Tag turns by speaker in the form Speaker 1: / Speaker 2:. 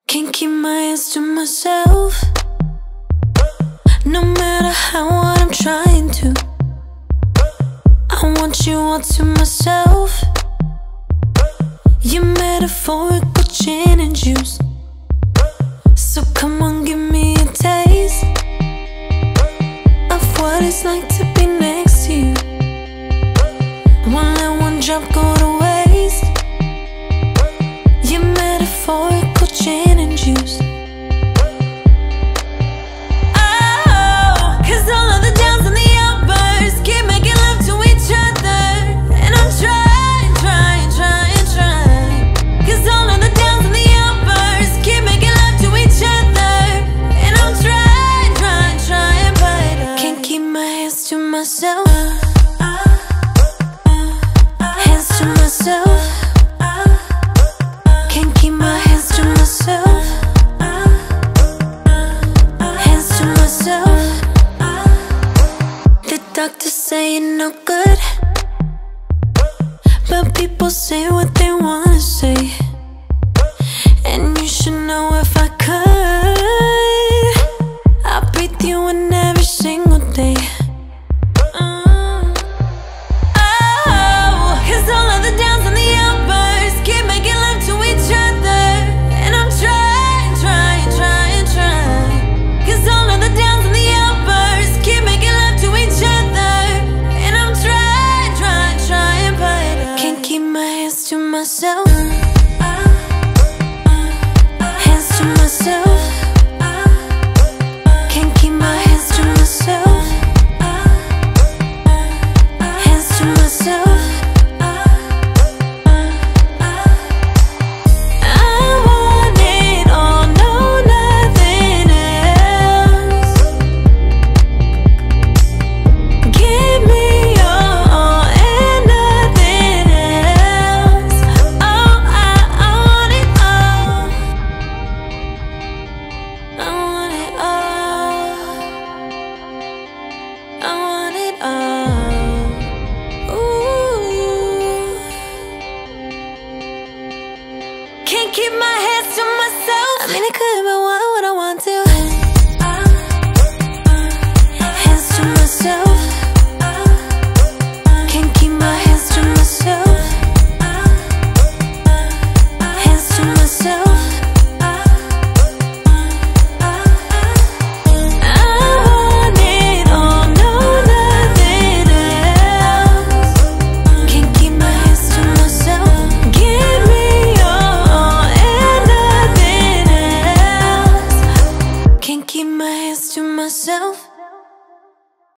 Speaker 1: Can't keep my hands to myself, no matter how hard I'm trying to. I want you all to myself. You're metaphorical gin and juice, so come on, give me a taste of what it's like to be next to you. Won't let one drop go to waste. You're metaphorical gin and juice. Myself, hands to myself. Can't keep my hands to myself. Hands to myself. The doctors say you're no good, but people say what they wanna say, and you should know if I could, I'd breathe you in every single day. To myself, hands to myself. Can't keep my hands to myself. Hands to myself. I want it all, no, nothing else. Give me all and nothing else. Can't keep my hands to myself. I mean, I could, but why would I want to? Hands to myself. Can't keep my hands to myself. Hands to myself. Keep my hands to myself.